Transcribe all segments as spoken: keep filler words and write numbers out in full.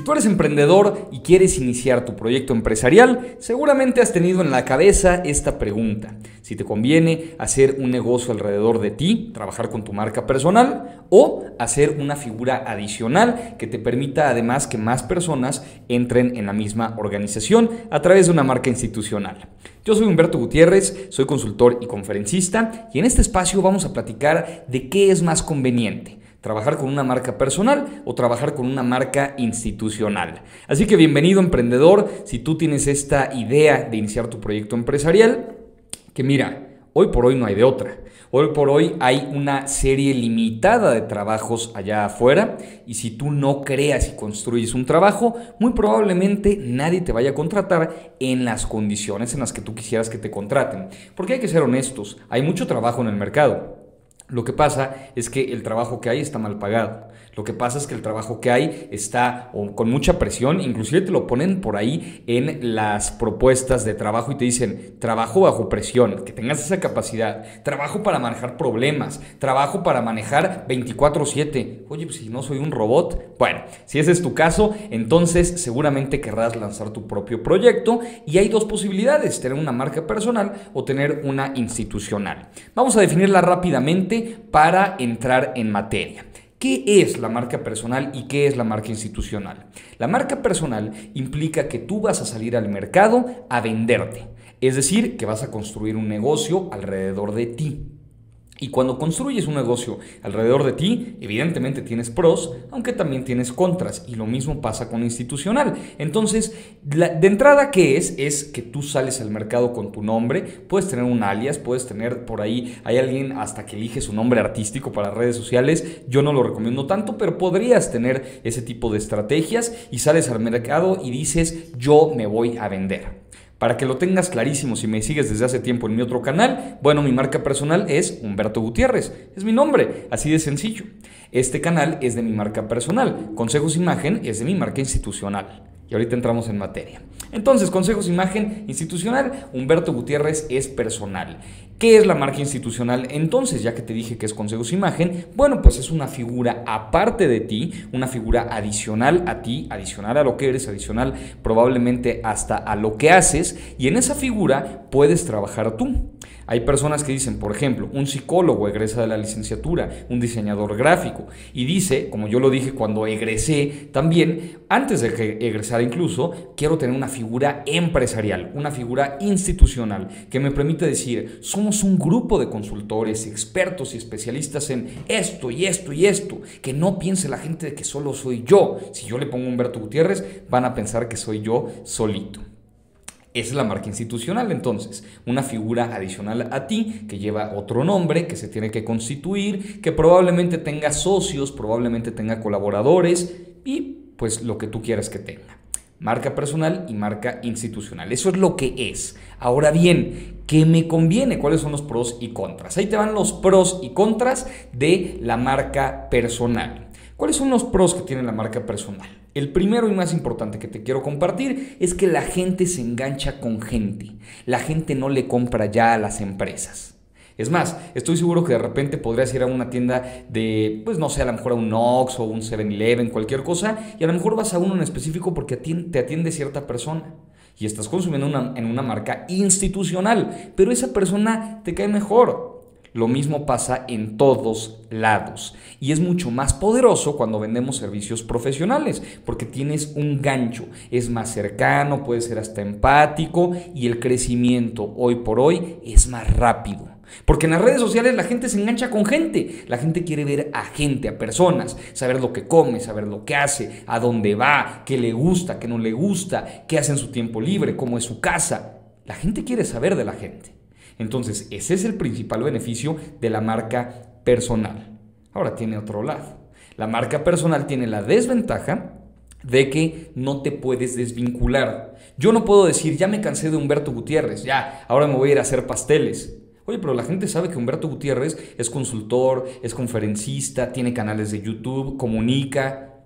tú eres emprendedor y quieres iniciar tu proyecto empresarial, seguramente has tenido en la cabeza esta pregunta: si te conviene hacer un negocio alrededor de ti, trabajar con tu marca personal, o hacer una figura adicional que te permita además que más personas entren en la misma organización a través de una marca institucional. Yo soy Humberto Gutiérrez, soy consultor y conferencista, y en este espacio vamos a platicar de qué es más conveniente: trabajar con una marca personal o trabajar con una marca institucional. Así que bienvenido, emprendedor. Si tú tienes esta idea de iniciar tu proyecto empresarial, que mira, hoy por hoy no hay de otra. Hoy por hoy hay una serie limitada de trabajos allá afuera, y si tú no creas y construyes un trabajo, muy probablemente nadie te vaya a contratar en las condiciones en las que tú quisieras que te contraten. Porque hay que ser honestos, hay mucho trabajo en el mercado. Lo que pasa es que el trabajo que hay está mal pagado. Lo que pasa es que el trabajo que hay está con mucha presión. Inclusive te lo ponen por ahí en las propuestas de trabajo y te dicen: trabajo bajo presión, que tengas esa capacidad, trabajo para manejar problemas, trabajo para manejar veinticuatro siete. Oye, pues si no soy un robot. Bueno, si ese es tu caso, entonces seguramente querrás lanzar tu propio proyecto, y hay dos posibilidades: tener una marca personal o tener una institucional. Vamos a definirla rápidamente para entrar en materia. ¿Qué es la marca personal y qué es la marca institucional? La marca personal implica que tú vas a salir al mercado a venderte, es decir, que vas a construir un negocio alrededor de ti. Y cuando construyes un negocio alrededor de ti, evidentemente tienes pros, aunque también tienes contras, y lo mismo pasa con institucional. Entonces, la, de entrada, ¿qué es? Es que tú sales al mercado con tu nombre. Puedes tener un alias, puedes tener por ahí, hay alguien hasta que elige su nombre artístico para redes sociales. Yo no lo recomiendo tanto, pero podrías tener ese tipo de estrategias y sales al mercado y dices: yo me voy a vender. Para que lo tengas clarísimo, si me sigues desde hace tiempo en mi otro canal, bueno, mi marca personal es Humberto Gutiérrez, es mi nombre, así de sencillo. Este canal es de mi marca personal, Consejos Imagen es de mi marca institucional. Y ahorita entramos en materia. Entonces, Consejos Imagen institucional, Humberto Gutiérrez es personal. ¿Qué es la marca institucional? Entonces, ya que te dije que es Consejos Imagen, bueno, pues es una figura aparte de ti, una figura adicional a ti, adicional a lo que eres, adicional probablemente hasta a lo que haces, y en esa figura puedes trabajar tú. Hay personas que dicen, por ejemplo, un psicólogo egresa de la licenciatura, un diseñador gráfico, y dice, como yo lo dije cuando egresé también, antes de que egresara incluso, quiero tener una figura empresarial, una figura institucional, que me permite decir: somos un grupo de consultores, expertos y especialistas en esto y esto y esto, que no piense la gente de que solo soy yo. Si yo le pongo Humberto Gutiérrez, van a pensar que soy yo solito. Esa es la marca institucional, entonces, una figura adicional a ti que lleva otro nombre, que se tiene que constituir, que probablemente tenga socios, probablemente tenga colaboradores y pues lo que tú quieras que tenga. Marca personal y marca institucional, eso es lo que es. Ahora bien, ¿qué me conviene? ¿Cuáles son los pros y contras? Ahí te van los pros y contras de la marca personal. ¿Cuáles son los pros que tiene la marca personal? El primero y más importante que te quiero compartir es que la gente se engancha con gente. La gente no le compra ya a las empresas. Es más, estoy seguro que de repente podrías ir a una tienda de, pues no sé, a lo mejor a un Oxxo o un seven eleven, cualquier cosa, y a lo mejor vas a uno en específico porque te atiende cierta persona. Y estás consumiendo una, en una marca institucional, pero esa persona te cae mejor. Lo mismo pasa en todos lados, y es mucho más poderoso cuando vendemos servicios profesionales, porque tienes un gancho, es más cercano, puede ser hasta empático, y el crecimiento hoy por hoy es más rápido. Porque en las redes sociales la gente se engancha con gente, la gente quiere ver a gente, a personas, saber lo que come, saber lo que hace, a dónde va, qué le gusta, qué no le gusta, qué hace en su tiempo libre, cómo es su casa. La gente quiere saber de la gente. Entonces, ese es el principal beneficio de la marca personal. Ahora tiene otro lado. La marca personal tiene la desventaja de que no te puedes desvincular. Yo no puedo decir: ya me cansé de Humberto Gutiérrez, ya, ahora me voy a ir a hacer pasteles. Oye, pero la gente sabe que Humberto Gutiérrez es consultor, es conferencista, tiene canales de YouTube, comunica.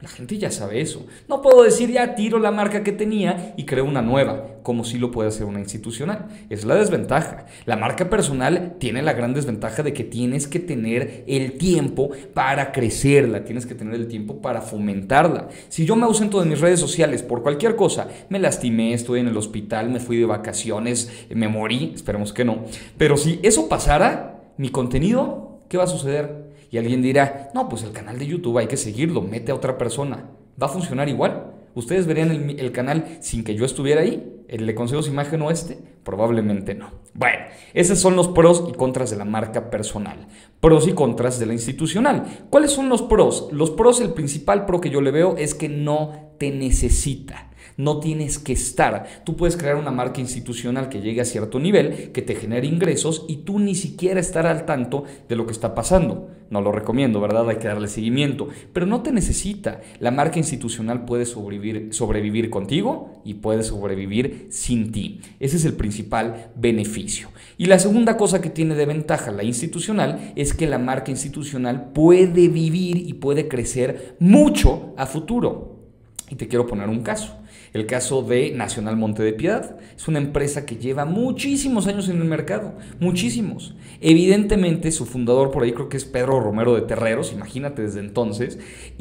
La gente ya sabe eso. No puedo decir ya tiro la marca que tenía y creo una nueva, como si lo puede hacer una institucional. Es la desventaja. La marca personal tiene la gran desventaja de que tienes que tener el tiempo para crecerla, tienes que tener el tiempo para fomentarla. Si yo me ausento de mis redes sociales por cualquier cosa, me lastimé, estoy en el hospital, me fui de vacaciones, me morí, esperemos que no. Pero si eso pasara, mi contenido, ¿qué va a suceder? Y alguien dirá, no, pues el canal de YouTube hay que seguirlo, mete a otra persona. ¿Va a funcionar igual? ¿Ustedes verían el, el canal sin que yo estuviera ahí? ¿El de Consejos Imagen Oeste? Probablemente no. Bueno, esos son los pros y contras de la marca personal. Pros y contras de la institucional. ¿Cuáles son los pros? Los pros, el principal pro que yo le veo es que no te necesita. No tienes que estar. Tú puedes crear una marca institucional que llegue a cierto nivel, que te genere ingresos y tú ni siquiera estar al tanto de lo que está pasando. No lo recomiendo, ¿verdad? Hay que darle seguimiento. Pero no te necesita. La marca institucional puede sobrevivir, sobrevivir contigo y puede sobrevivir sin ti. Ese es el principal beneficio. Y la segunda cosa que tiene de ventaja la institucional es que la marca institucional puede vivir y puede crecer mucho a futuro. Y te quiero poner un caso. El caso de Nacional Monte de Piedad. Es una empresa que lleva muchísimos años en el mercado, muchísimos. Evidentemente su fundador por ahí creo que es Pedro Romero de Terreros, imagínate desde entonces.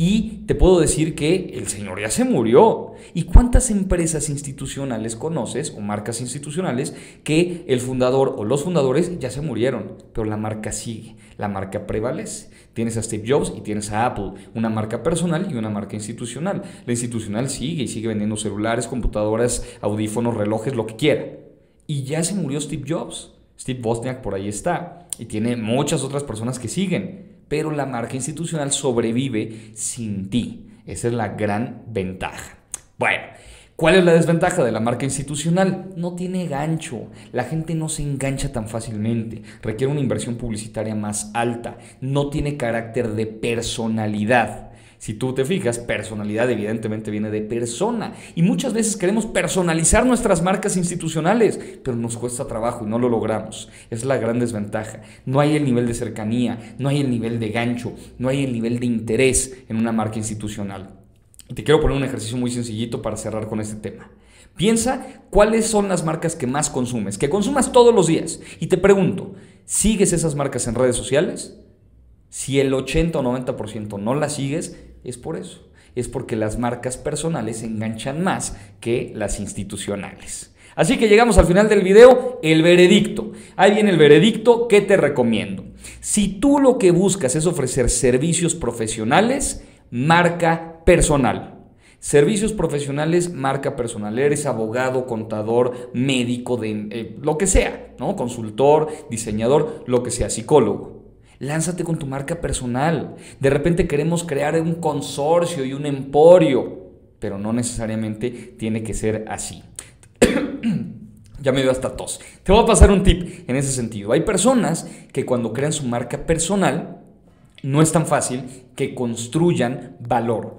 Y te puedo decir que el señor ya se murió. ¿Y cuántas empresas institucionales conoces o marcas institucionales que el fundador o los fundadores ya se murieron? Pero la marca sigue, la marca prevalece. Tienes a Steve Jobs y tienes a Apple, una marca personal y una marca institucional. La institucional sigue y sigue vendiendo celulares, computadoras, audífonos, relojes, lo que quiera. Y ya se murió Steve Jobs. Steve Wozniak por ahí está. Y tiene muchas otras personas que siguen. Pero la marca institucional sobrevive sin ti. Esa es la gran ventaja. Bueno, ¿cuál es la desventaja de la marca institucional? No tiene gancho. La gente no se engancha tan fácilmente. Requiere una inversión publicitaria más alta. No tiene carácter de personalidad. Si tú te fijas, personalidad evidentemente viene de persona. Y muchas veces queremos personalizar nuestras marcas institucionales, pero nos cuesta trabajo y no lo logramos. Es la gran desventaja. No hay el nivel de cercanía, no hay el nivel de gancho, no hay el nivel de interés en una marca institucional. Y te quiero poner un ejercicio muy sencillito para cerrar con este tema. Piensa cuáles son las marcas que más consumes, que consumas todos los días. Y te pregunto, ¿sigues esas marcas en redes sociales? Si el ochenta o noventa por ciento no las sigues, es por eso. Es porque las marcas personales se enganchan más que las institucionales. Así que llegamos al final del video, el veredicto. Ahí viene el veredicto que te recomiendo. Si tú lo que buscas es ofrecer servicios profesionales, marca personal. Servicios profesionales, marca personal. Eres abogado, contador, médico, de, eh, lo que sea, ¿no? Consultor, diseñador, lo que sea, psicólogo. Lánzate con tu marca personal. De repente queremos crear un consorcio y un emporio, pero no necesariamente tiene que ser así. Ya me dio hasta tos. Te voy a pasar un tip en ese sentido. Hay personas que cuando crean su marca personal, no es tan fácil que construyan valor.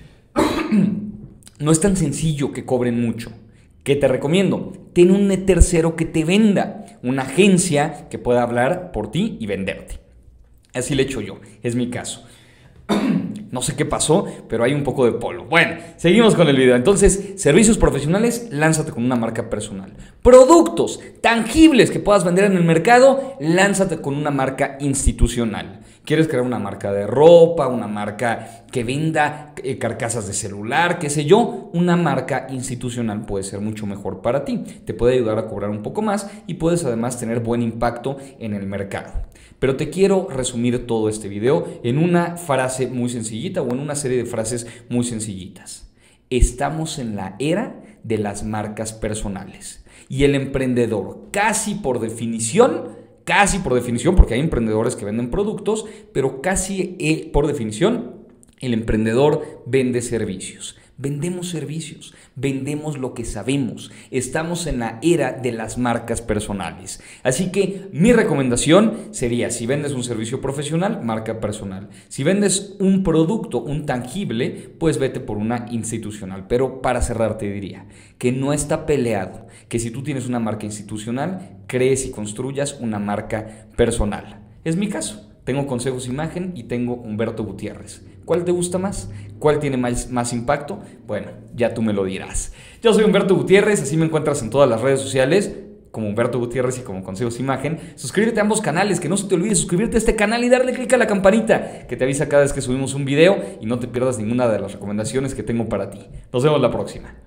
No es tan sencillo que cobren mucho. ¿Qué te recomiendo? Ten un tercero que te venda, una agencia que pueda hablar por ti y venderte. Así lo he hecho yo, es mi caso. No sé qué pasó, pero hay un poco de polvo. Bueno, seguimos con el video. Entonces, servicios profesionales, lánzate con una marca personal. Productos tangibles que puedas vender en el mercado, lánzate con una marca institucional. ¿Quieres crear una marca de ropa, una marca que venda eh, carcasas de celular, qué sé yo? Una marca institucional puede ser mucho mejor para ti. Te puede ayudar a cobrar un poco más y puedes además tener buen impacto en el mercado. Pero te quiero resumir todo este video en una frase muy sencillita o en una serie de frases muy sencillitas. Estamos en la era de las marcas personales. Y el emprendedor, casi por definición, casi por definición, porque hay emprendedores que venden productos, pero casi eh, por definición, el emprendedor vende servicios. Vendemos servicios, vendemos lo que sabemos. Estamos en la era de las marcas personales. Así que mi recomendación sería, si vendes un servicio profesional, marca personal. Si vendes un producto, un tangible, pues vete por una institucional. Pero para cerrar te diría que no está peleado, que si tú tienes una marca institucional, crees y construyas una marca personal. Es mi caso. Tengo Consejos Imagen y tengo Humberto Gutiérrez. ¿Cuál te gusta más? ¿Cuál tiene más, más impacto? Bueno, ya tú me lo dirás. Yo soy Humberto Gutiérrez, así me encuentras en todas las redes sociales, como Humberto Gutiérrez y como Consejos Imagen. Suscríbete a ambos canales, que no se te olvide suscribirte a este canal y darle clic a la campanita, que te avisa cada vez que subimos un video y no te pierdas ninguna de las recomendaciones que tengo para ti. Nos vemos la próxima.